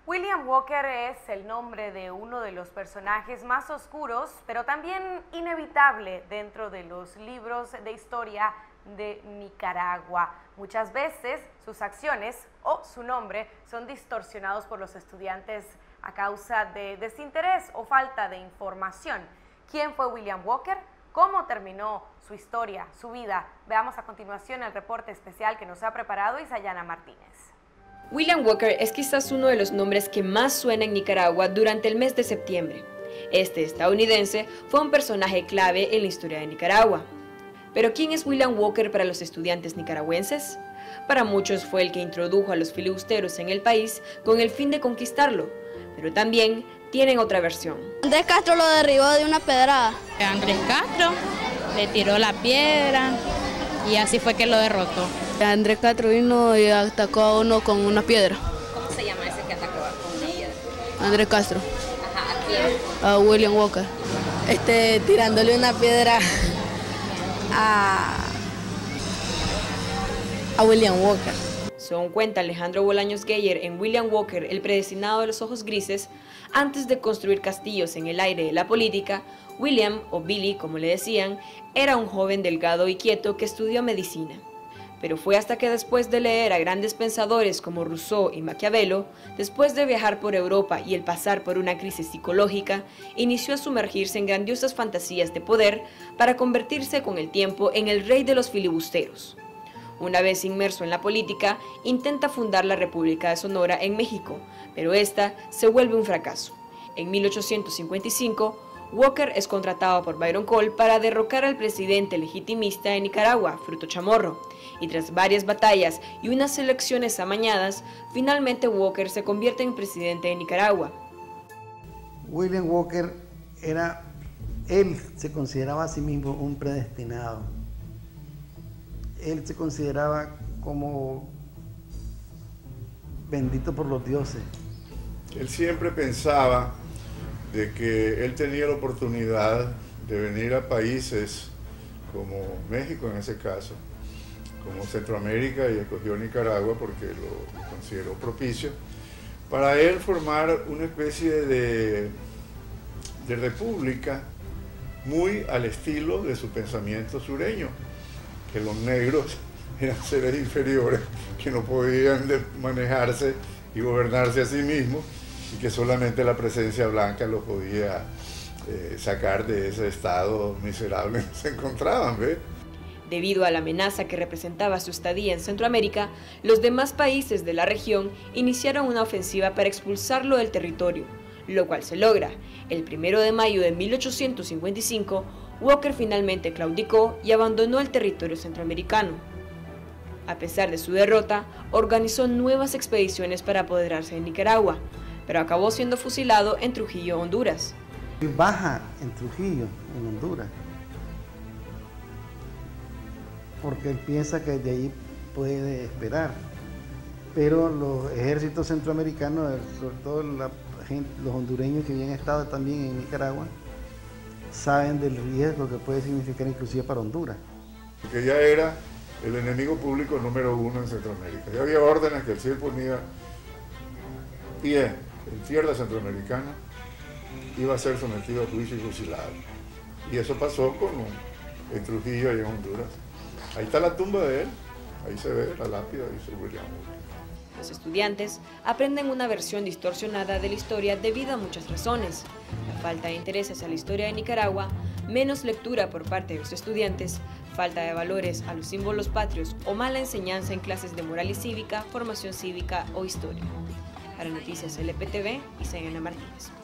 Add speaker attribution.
Speaker 1: William Walker es el nombre de uno de los personajes más oscuros, pero también inevitable dentro de los libros de historia de Nicaragua. Muchas veces sus acciones o su nombre son distorsionados por los estudiantes a causa de desinterés o falta de información. ¿Quién fue William Walker? ¿Cómo terminó su historia, su vida? Veamos a continuación el reporte especial que nos ha preparado Isayana Martínez.
Speaker 2: William Walker es quizás uno de los nombres que más suena en Nicaragua durante el mes de septiembre. Este estadounidense fue un personaje clave en la historia de Nicaragua. Pero ¿quién es William Walker para los estudiantes nicaragüenses? Para muchos fue el que introdujo a los filibusteros en el país con el fin de conquistarlo, pero también tienen otra versión.
Speaker 3: Andrés Castro lo derribó de una pedrada.
Speaker 4: Andrés Castro le tiró la piedra y así fue que lo derrotó.
Speaker 3: Andrés Castro vino y atacó a uno con una piedra.
Speaker 2: ¿Cómo se llama ese que atacó con una piedra?
Speaker 3: Andrés Castro.
Speaker 2: Ajá, ¿a quién?
Speaker 3: A William Walker.
Speaker 5: Tirándole una piedra a William Walker.
Speaker 2: Según cuenta Alejandro Bolaños Geyer en William Walker, el predestinado de los ojos grises, antes de construir castillos en el aire de la política, William, o Billy como le decían, era un joven delgado y quieto que estudió medicina. Pero fue hasta que después de leer a grandes pensadores como Rousseau y Maquiavelo, después de viajar por Europa y el pasar por una crisis psicológica, inició a sumergirse en grandiosas fantasías de poder para convertirse con el tiempo en el rey de los filibusteros. Una vez inmerso en la política, intenta fundar la República de Sonora en México, pero esta se vuelve un fracaso. En 1855, Walker es contratado por Byron Cole para derrocar al presidente legitimista de Nicaragua, Fruto Chamorro, y tras varias batallas y unas elecciones amañadas, finalmente Walker se convierte en presidente de Nicaragua.
Speaker 6: William Walker él se consideraba a sí mismo un predestinado. Él se consideraba como bendito por los dioses.
Speaker 7: Él siempre pensaba de que él tenía la oportunidad de venir a países como México en ese caso, como Centroamérica, y escogió Nicaragua porque lo consideró propicio, para él formar una especie de república muy al estilo de su pensamiento sureño, que los negros eran seres inferiores que no podían manejarse y gobernarse a sí mismos, y que solamente la presencia blanca los podía sacar de ese estado miserable en que se encontraban, ¿ves?
Speaker 2: Debido a la amenaza que representaba su estadía en Centroamérica, los demás países de la región iniciaron una ofensiva para expulsarlo del territorio, lo cual se logra. El 1 de mayo de 1855, Walker finalmente claudicó y abandonó el territorio centroamericano. A pesar de su derrota, organizó nuevas expediciones para apoderarse de Nicaragua, pero acabó siendo fusilado en Trujillo, Honduras.
Speaker 6: Baja en Trujillo, en Honduras, porque él piensa que de ahí puede esperar. Pero los ejércitos centroamericanos, sobre todo los hondureños que habían estado también en Nicaragua, saben del riesgo que puede significar inclusive para Honduras.
Speaker 7: Porque ya era el enemigo público número 1 en Centroamérica. Ya había órdenes que si él ponía pie en tierra centroamericana, iba a ser sometido a juicio y fusilado. Y eso pasó en Trujillo y en Honduras. Ahí está la tumba de él, ahí se ve la lápida, dice William Walker.
Speaker 2: Los estudiantes aprenden una versión distorsionada de la historia debido a muchas razones: la falta de interés hacia la historia de Nicaragua, menos lectura por parte de los estudiantes, falta de valores a los símbolos patrios o mala enseñanza en clases de moral y cívica, formación cívica o historia. Para Noticias LPTV, Isayana Martínez.